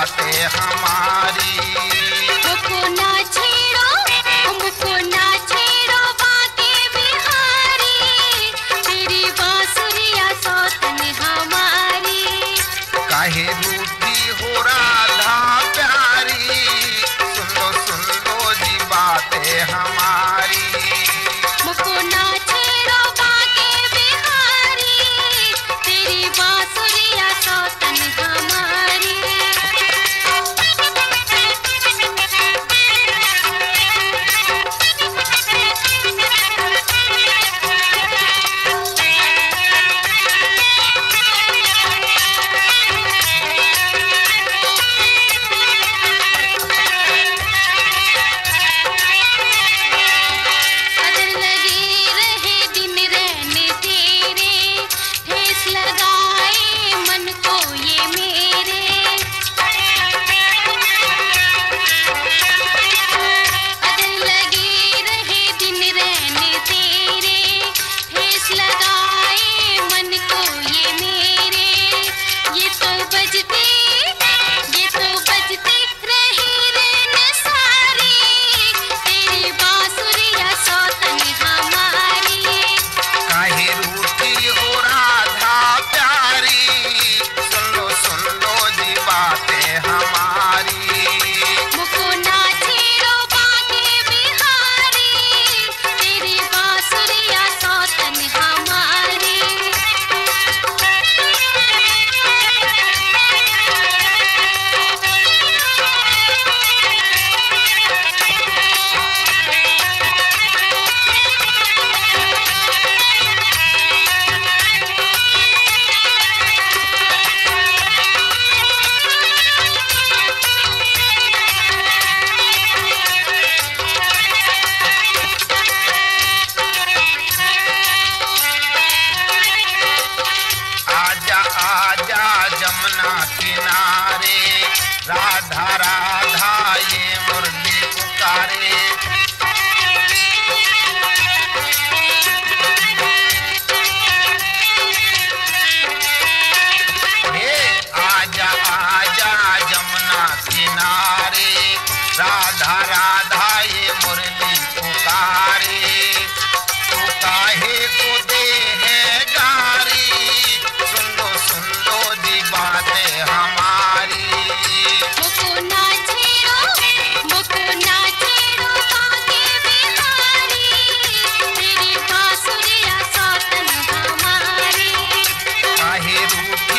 बातें हमारी। मुझको ना छेड़ो बातें बिहारी, तेरी बांसुरिया सौतन हमारी। काहे रूठी हो राधा प्यारी, सुन लो जी बातें हमारी। मुझको ना छेड़ो बातें बिहारी, तेरी बांसुरिया सौतन हमारी। किनारे राधा राधा ये मुरली पुकारे। हे आजा आजा जमुना किनारे, राधा राधा ये मुरली पुकारे। तू काहे को दे है गारी, सुन लो जी बातें हमारी। मुझको ना छेड़ो बातें बिहारी, तेरी बांसुरिया सौतन हमारी। काहे रूठ